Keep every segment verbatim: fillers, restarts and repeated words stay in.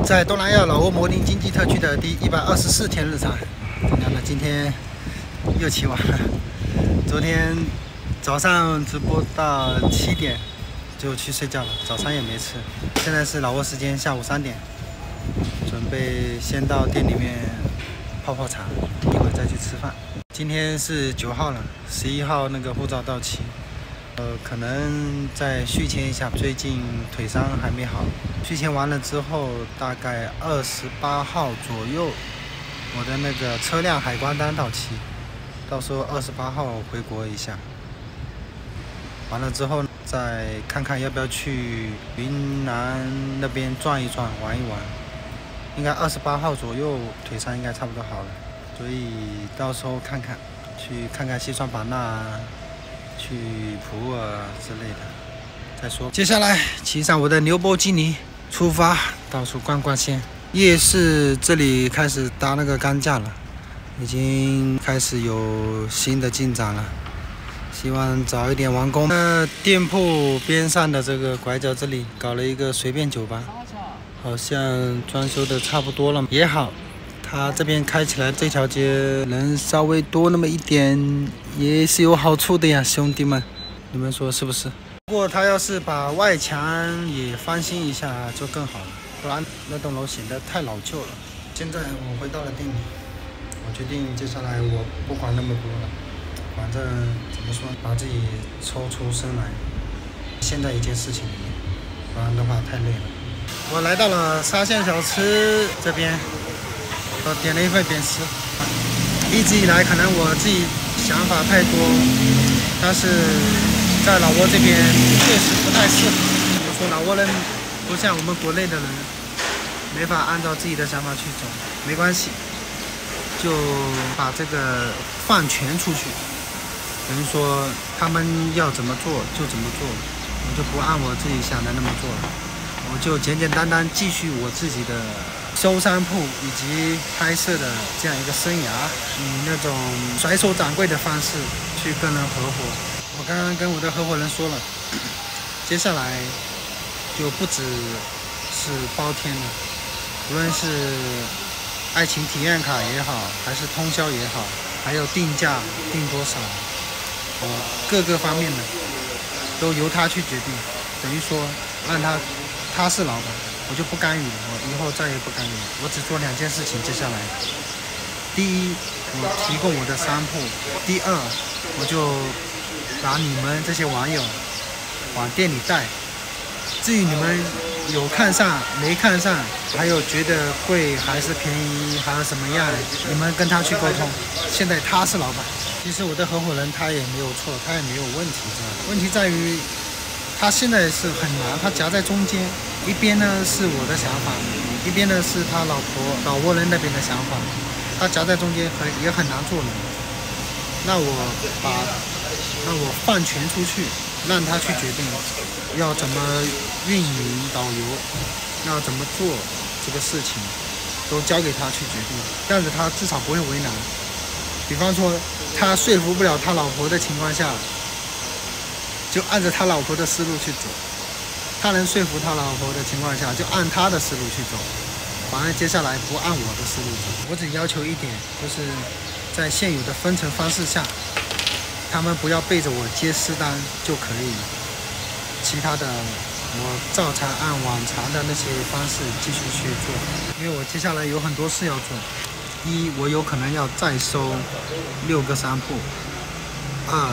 在东南亚老挝摩丁经济特区的第一百二十四天日常，怎么样呢？今天又起晚了。昨天早上直播到七点就去睡觉了，早餐也没吃。现在是老挝时间下午三点，准备先到店里面泡泡茶，一会儿再去吃饭。今天是九号了，十一号那个护照到期。 呃，可能再续签一下，最近腿伤还没好。续签完了之后，大概二十八号左右，我的那个车辆海关单到期，到时候二十八号回国一下。完了之后，再看看要不要去云南那边转一转、玩一玩。应该二十八号左右腿伤应该差不多好了，所以到时候看看，去看看西双版纳。 去普洱之类的，再说。接下来骑上我的牛波基尼出发，到处逛逛先。夜市这里开始搭那个钢架了，已经开始有新的进展了，希望早一点完工。那店铺边上的这个拐角这里搞了一个随便酒吧，好像装修的差不多了，也好。 它这边开起来，这条街人稍微多那么一点，也是有好处的呀，兄弟们，你们说是不是？不过他要是把外墙也翻新一下就更好了，不然那栋楼显得太老旧了。现在我回到了店里，我决定接下来我不管那么多了，反正怎么说，把自己抽出身来，陷在一件事情里面，不然的话太累了。我来到了沙县小吃这边。 我点了一份扁食，一直以来可能我自己想法太多，但是在老挝这边确实不太适合。我说老挝人不像我们国内的人，没法按照自己的想法去走，没关系，就把这个放权出去，等于说他们要怎么做就怎么做，我就不按我自己想的那么做了，我就简简单单继续我自己的。 收商铺以及拍摄的这样一个生涯，以那种甩手掌柜的方式去跟人合伙。我刚刚跟我的合伙人说了，接下来就不只是包天了，无论是爱情体验卡也好，还是通宵也好，还有定价定多少，呃，各个方面的都由他去决定。等于说让他他是老板。 我就不干预了，我以后再也不干预了。我只做两件事情。接下来，第一，我提供我的商铺；第二，我就把你们这些网友往店里带。至于你们有看上没看上，还有觉得贵还是便宜还是什么样，你们跟他去沟通。现在他是老板，其实我的合伙人他也没有错，他也没有问题，知道吗？问题在于他现在是很难，他夹在中间。 一边呢是我的想法，一边呢是他老婆老挝人那边的想法，他夹在中间很也很难做人。那我把那我放权出去，让他去决定要怎么运营导游，要怎么做这个事情，都交给他去决定。这样子他至少不会为难。比方说他说服不了他老婆的情况下，就按照他老婆的思路去走。 他能说服他老婆的情况下，就按他的思路去走，反而接下来不按我的思路走。我只要求一点，就是在现有的分成方式下，他们不要背着我接私单就可以了。其他的，我照常按往常的那些方式继续去做，因为我接下来有很多事要做。一，我有可能要再收六个商铺；二，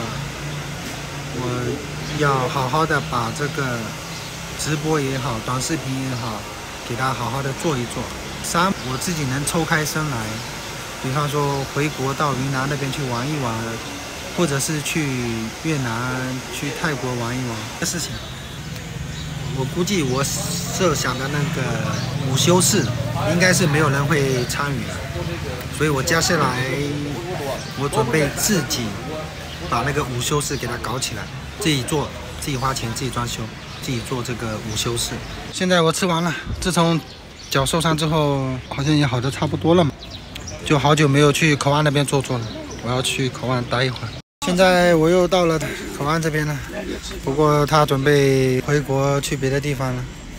我要好好的把这个。 直播也好，短视频也好，给他好好的做一做。三，我自己能抽开身来，比方说回国到云南那边去玩一玩，或者是去越南、去泰国玩一玩的事情。我估计我设想的那个午休室，应该是没有人会参与的，所以我接下来我准备自己把那个午休室给它搞起来，自己做，自己花钱，自己装修。 自己做这个午休室。现在我吃完了，自从脚受伤之后，好像也好的差不多了嘛，就好久没有去口岸那边坐坐了。我要去口岸待一会儿。现在我又到了口岸这边了，不过他准备回国去别的地方了，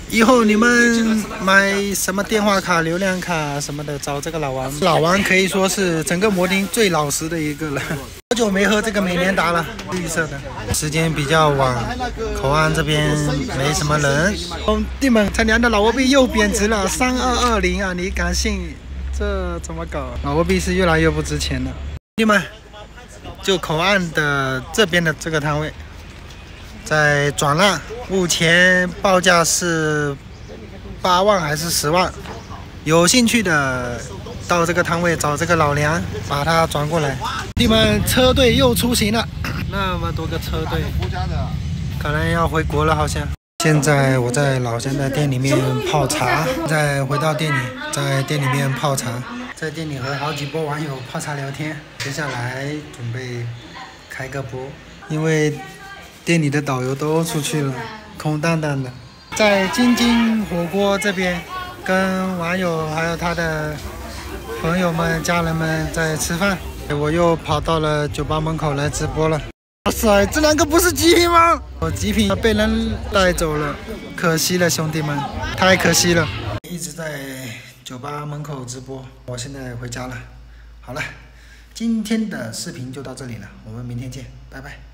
以后你们买什么电话卡、流量卡什么的，找这个老王。老王可以说是整个摩丁最老实的一个了。好久没喝这个美年达了，绿色的。时间比较晚，口岸这边没什么人。兄弟们，这娘的老挝币又贬值了，三二二零啊！你敢信？这怎么搞？老挝币是越来越不值钱了。兄弟们，就口岸的这边的这个摊位。 在转让，目前报价是八万还是十万？有兴趣的到这个摊位找这个老梁，把它转过来。弟们，车队又出行了，那么多个车队，可能要回国了，好像。现在我在老乡的店里面泡茶，再回到店里，在店里面泡茶，在店里和好几波网友泡茶聊天。接下来准备开个播，因为。 店里的导游都出去了，空荡荡的。在京津火锅这边，跟网友还有他的朋友们、家人们在吃饭。我又跑到了酒吧门口来直播了。哇塞，这两个不是极品吗？我极品被人带走了，可惜了，兄弟们，太可惜了。一直在酒吧门口直播，我现在回家了。好了，今天的视频就到这里了，我们明天见，拜拜。